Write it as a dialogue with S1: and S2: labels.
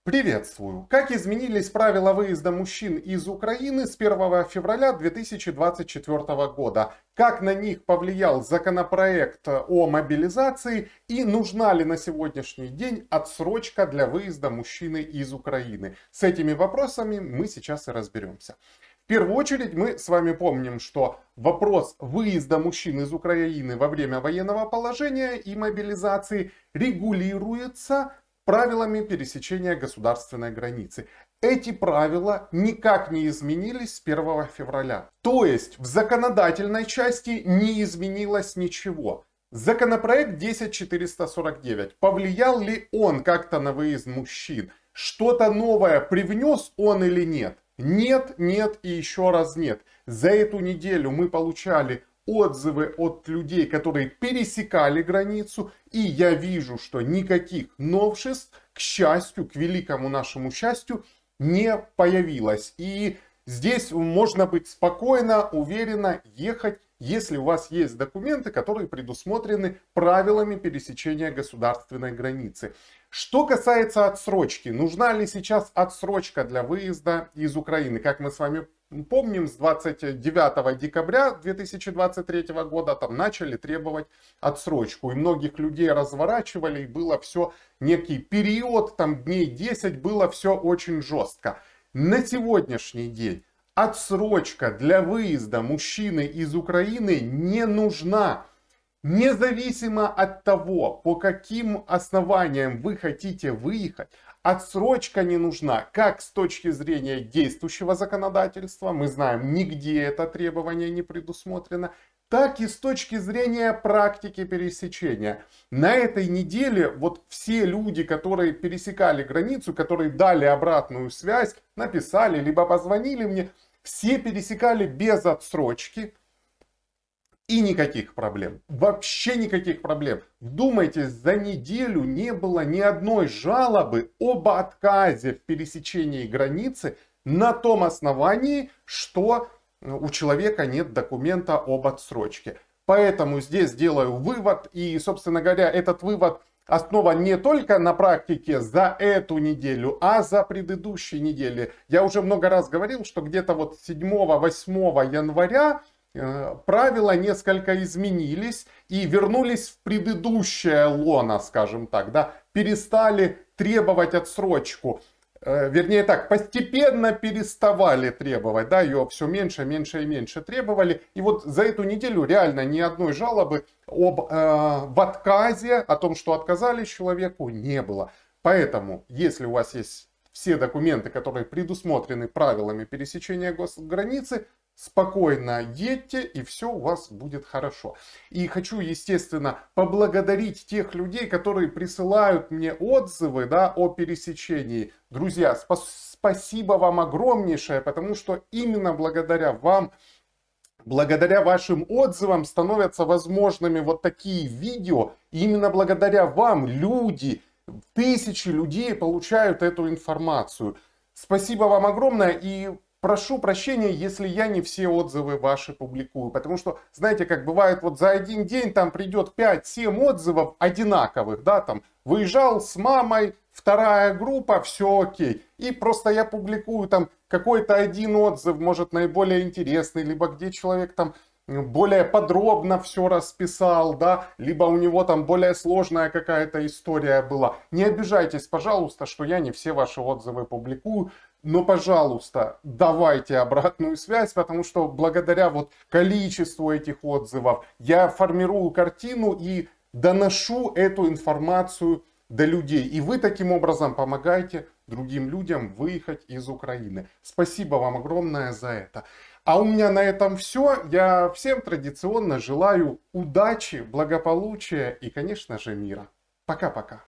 S1: Приветствую! Как изменились правила выезда мужчин из Украины с 1 февраля 2024 года? Как на них повлиял законопроект о мобилизации и нужна ли на сегодняшний день отсрочка для выезда мужчины из Украины? С этими вопросами мы сейчас и разберемся. В первую очередь мы с вами помним, что вопрос выезда мужчин из Украины во время военного положения и мобилизации регулируется правилами пересечения государственной границы. Эти правила никак не изменились с 1 февраля. То есть в законодательной части не изменилось ничего. Законопроект 10449. Повлиял ли он как-то на выезд мужчин? Что-то новое привнес он или нет? Нет, нет и еще раз нет. За эту неделю мы получали отзывы от людей, которые пересекали границу, и я вижу, что никаких новшеств, к счастью, к великому нашему счастью, не появилось. И здесь можно быть спокойно, уверенно ехать, если у вас есть документы, которые предусмотрены правилами пересечения государственной границы. Что касается отсрочки, нужна ли сейчас отсрочка для выезда из Украины? Как мы с вами помним, с 29 декабря 2023 года там начали требовать отсрочку. И многих людей разворачивали, и было все некий период, там дней 10, было все очень жестко. На сегодняшний день отсрочка для выезда мужчины из Украины не нужна. Независимо от того, по каким основаниям вы хотите выехать, отсрочка не нужна как с точки зрения действующего законодательства, мы знаем, нигде это требование не предусмотрено, так и с точки зрения практики пересечения. На этой неделе вот все люди, которые пересекали границу, которые дали обратную связь, написали, либо позвонили мне, все пересекали без отсрочки. И никаких проблем. Вообще никаких проблем. Вдумайтесь, за неделю не было ни одной жалобы об отказе в пересечении границы на том основании, что у человека нет документа об отсрочке. Поэтому здесь делаю вывод. И, собственно говоря, этот вывод основан не только на практике за эту неделю, а за предыдущие недели. Я уже много раз говорил, что где-то вот 7-8 января правила несколько изменились и вернулись в предыдущее лоно, скажем так, да, перестали требовать отсрочку. Вернее так, постепенно переставали требовать, да, ее все меньше, меньше и меньше требовали. И вот за эту неделю реально ни одной жалобы в отказе, о том, что отказали человеку, не было. Поэтому, если у вас есть все документы, которые предусмотрены правилами пересечения госграницы, спокойно едьте, и все у вас будет хорошо. И хочу, естественно, поблагодарить тех людей, которые присылают мне отзывы, да, о пересечении. Друзья, спасибо вам огромнейшее, потому что именно благодаря вам, благодаря вашим отзывам становятся возможными вот такие видео. И именно благодаря вам люди, тысячи людей получают эту информацию. Спасибо вам огромное, и прошу прощения, если я не все отзывы ваши публикую, потому что, знаете, как бывает, вот за один день там придет 5-7 отзывов одинаковых, да, там, выезжал с мамой, вторая группа, все окей. И просто я публикую там какой-то один отзыв, может, наиболее интересный, либо где человек там более подробно все расписал, да, либо у него там более сложная какая-то история была. Не обижайтесь, пожалуйста, что я не все ваши отзывы публикую, но, пожалуйста, давайте обратную связь, потому что благодаря вот количеству этих отзывов я формирую картину и доношу эту информацию до людей. И вы таким образом помогаете другим людям выехать из Украины. Спасибо вам огромное за это. А у меня на этом все. Я всем традиционно желаю удачи, благополучия и, конечно же, мира. Пока-пока.